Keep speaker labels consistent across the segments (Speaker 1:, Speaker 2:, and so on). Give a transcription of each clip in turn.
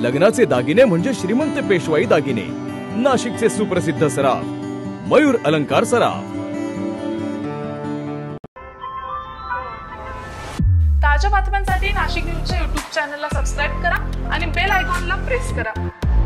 Speaker 1: लग्नाचे दागिने म्हणजे श्रीमंत पेशवाई दागिने। नाशिकचे सुप्रसिद्ध सराफ मयूर अलंकार सराफ।
Speaker 2: ताज्या बातम्यांसाठी नाशिक न्यूजच्या YouTube चॅनलला सबस्क्राइब करा आणि बेल आयकॉनला प्रेस करा।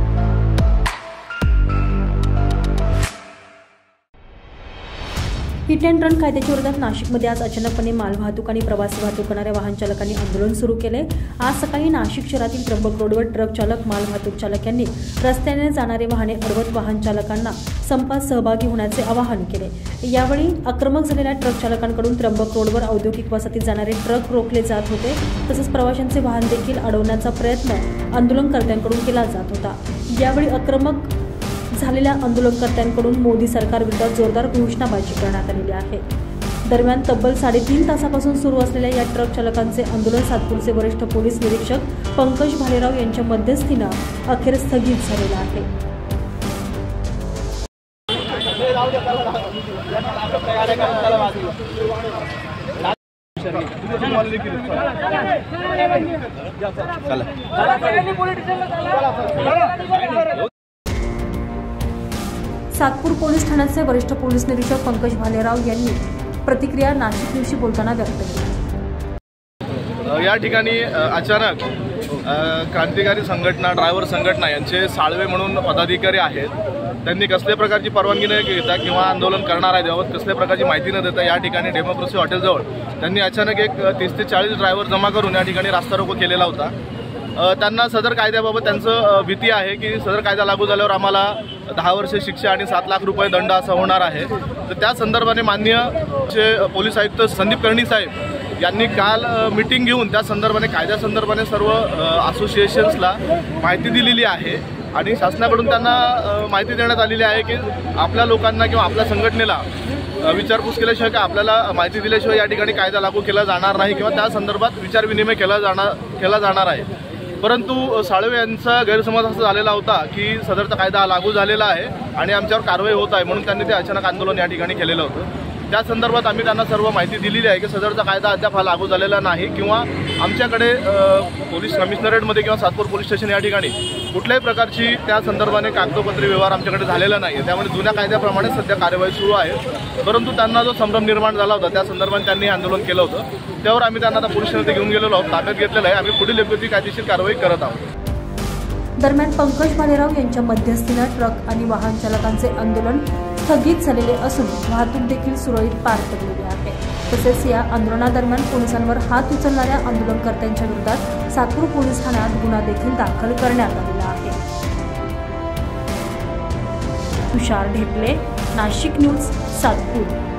Speaker 3: हिट अँड रन कायद्याच्या विरोधात नाशिकमध्ये आज अचानकपणे मालवाहतूक आणि प्रवासी वाहतूक करणाऱ्या वाहन चालकांनी आंदोलन सुरू केले। आज सकाळी नाशिक शहरातील त्र्यंबक रोडवर ट्रक चालक, मालवाहतूक चालक यांनी रस्त्याने जाणारे वाहने अडवत वाहन चालकांना संपात सहभागी होण्याचे आवाहन केले। यावेळी आक्रमक झालेल्या ट्रक चालकांकडून त्र्यंबक रोडवर औद्योगिक वसाहतीत जाणारे ट्रक रोखले जात होते, तसेच प्रवाशांचे वाहन देखील अडवण्याचा प्रयत्न आंदोलनकर्त्यांकडून केला जात होता। यावेळी आक्रमक झालेल्या आंदोलनकर्त्यांकडून मोदी सरकारविरुद्ध जोरदार घोषणाबाजी करण्यात आलेली आहे। दरम्यान तब्बल 3.5 तासापासून सुरू असलेल्या या ट्रक चालकांचे आंदोलन सातपूरचे वरिष्ठ पोलीस निरीक्षक पंकज भालेराव यांच्या मध्यस्थीने अखेर स्थगित झालेलं आहे। सातपूर पोलीस ठाण्याचे वरिष्ठ पोलीस निरीक्षक पंकज भालेराव यांनी प्रतिक्रिया नाशिक न्यूजशी बोलताना व्यक्त केली।
Speaker 4: या ठिकाणी अचानक क्रांतिकारी संघटना, ड्रायव्हर संघटना यांचे साळवे म्हणून पदाधिकारी आहेत, त्यांनी कसल्या प्रकारची परवानगी न घेता किंवा आंदोलन करणार आहे याबाबत कसल्या प्रकारची माहिती न देता या ठिकाणी डेमोक्रेसी हॉटेलजवळ त्यांनी अचानक एक 30 ते 40 ड्रायव्हर जमा करून या ठिकाणी रास्ता रोको केलेला होता। त्यांना सदर कायद्याबाबत त्यांचं भीती आहे की सदर कायदा लागू झाल्यावर आम्हाला 10 वर्ष शिक्षा आणि 7 लाख रुपये दंड असा होणार आहे। तर त्या संदर्भाने माननीय पोलीस आयुक्त संदीप कर्णी साहेब यांनी काल मीटिंग घेऊन त्या संदर्भाने कायद्यासंदर्भाने सर्व असोसिएशन्सला माहिती दिलेली आहे आणि शासनाकडून त्यांना माहिती देण्यात आलेली आहे की आपल्या लोकांना किंवा आपल्या संघटनेला विचारपूस केल्याशिवाय किंवा आपल्याला माहिती दिल्याशिवाय या ठिकाणी कायदा लागू केला जाणार नाही किंवा त्या संदर्भात विचारविनिमय केला जाणार आहे। परंतु साळवे यांचा गैरसमज असा झालेला होता की सदरचा कायदा लागू झालेला आहे आणि आमच्यावर कारवाई होत आहे, म्हणून त्यांनी ते अचानक आंदोलन या ठिकाणी केलेलं होतं। त्या संदर्भात आम्ही त्यांना सर्व माहिती दिलेली आहे की सदरचा कायदा अद्याप हा लागू झालेला नाही किंवा आमच्याकडे पोलीस कमिशनरेटमध्ये किंवा सातपूर पोलीस स्टेशन या ठिकाणी कुठल्याही प्रकारची त्या संदर्भाने कागदोपत्री व्यवहार आमच्याकडे झालेला नाही आहे। त्यामुळे जुन्या कायद्याप्रमाणे सध्या कार्यवाही सुरू आहे। परंतु त्यांना जो संभ्रम निर्माण झाला होता त्या संदर्भात त्यांनी आंदोलन केलं होतं, त्यावर आम्ही त्यांना आता पोलीस स्टेशनमध्ये घेऊन गेलेलो आहोत, ताब्यात घेतलेलं आहे। आम्ही पुढील योग्य ती कायदेशीर कारवाई करत आहोत।
Speaker 3: दरम्यान पंकज भालेराव यांच्या मध्यस्थीने ट्रक आणि वाहन चालकांचे आंदोलन स्थगित झालेले असून वाहतूक देखील सुरळीत पार पडलेली आहे। तसेच या आंदोलनादरम्यान पोलिसांवर हात उचलणाऱ्या आंदोलनकर्त्यांच्या विरोधात सातपूर पोलीस ठाण्यात गुन्हा देखील दाखल करण्यात आलेला आहे। तुषार ढेपले, नाशिक न्यूज, सातपूर।